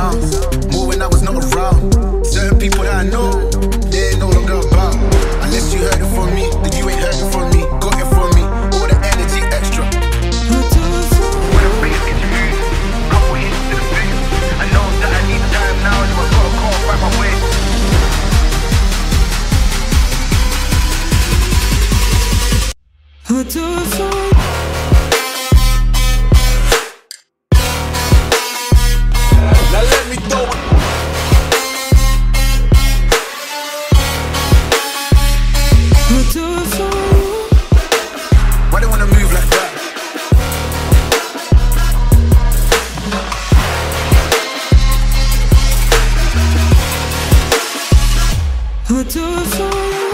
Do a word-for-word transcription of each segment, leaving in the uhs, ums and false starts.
sound. More when I was not around. Certain people that I know, they ain't no longer about. Unless you heard it from me, then you ain't heard it from me. Got it from me, all the energy extra. When the bass gets moved, couple hits to the booth. I know that I need time now, so I gotta call right my way. I do it for you. Now let me throw it. I do it for you. Why they wanna move like that? I do it for you.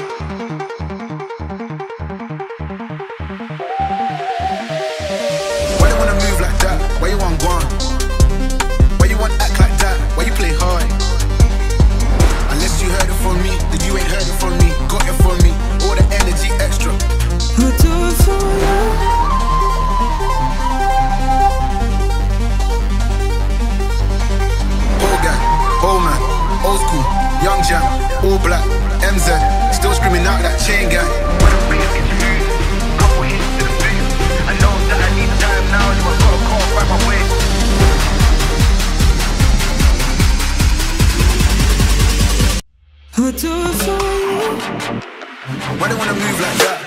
Why they wanna move like that? Why you want gone? Why you want act like that? Why you play hard? Unless you heard it from me, then you ain't heard it from me. Got it from me, all the energy extra. I do it for you. Whole gang, whole man, old school, young jam, all black, M Z, still screaming out that chain gang. When the bass gets moved, couple hits to the booth. I know that I need time now, so I gotta call right my way. I do it for you. Why they wanna move like that?